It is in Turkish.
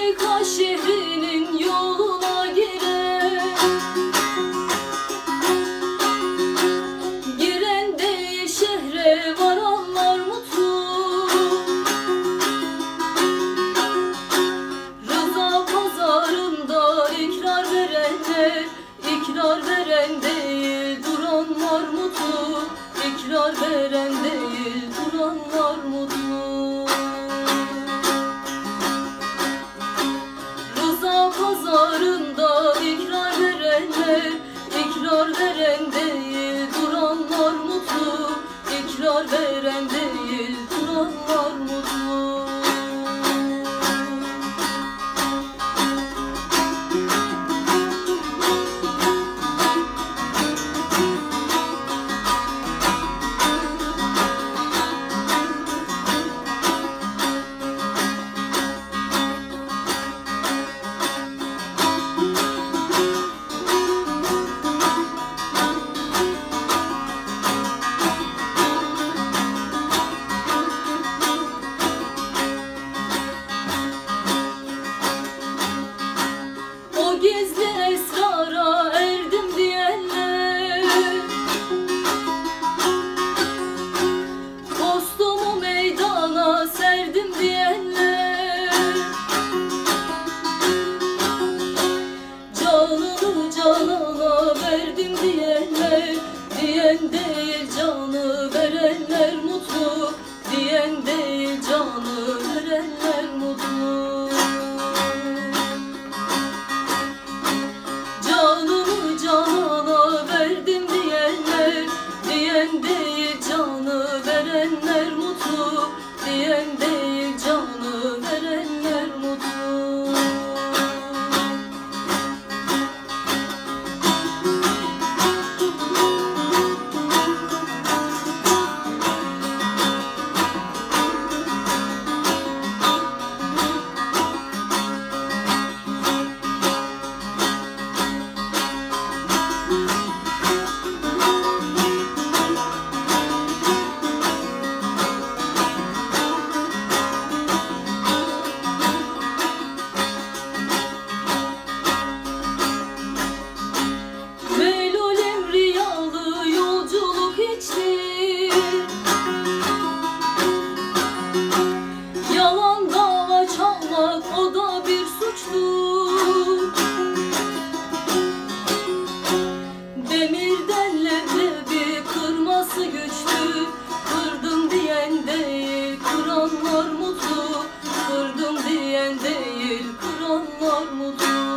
Amerika şehrinin yoluna giren, giren değil şehre varanlar mutlu. Rıza pazarında ikrar verenler, ikrar veren değil duranlar mutlu. İkrar veren değil duranlar mutlu. Rıza pazarında ikrar verenler, ikrar veren değil duranlar mutlu. İkrar veren değil duranlar mutlu. Gizli esrara erdim diyenler, postumu meydana serdim diyenler, canını canana verdim diyenler, diyen değil canı verenler mutlu, diyen değil canı verenler mutlu. Canana verdim diyenler, diyen değil canı verenler mutlu, diyen değil canı verenler mutlu. Yalan dava çalmak o da bir suçtur. Demirden leblebi kırması güçtür. Kırdım diyen değil kıranlar mutlu. Kırdım diyen değil kıranlar mutlu.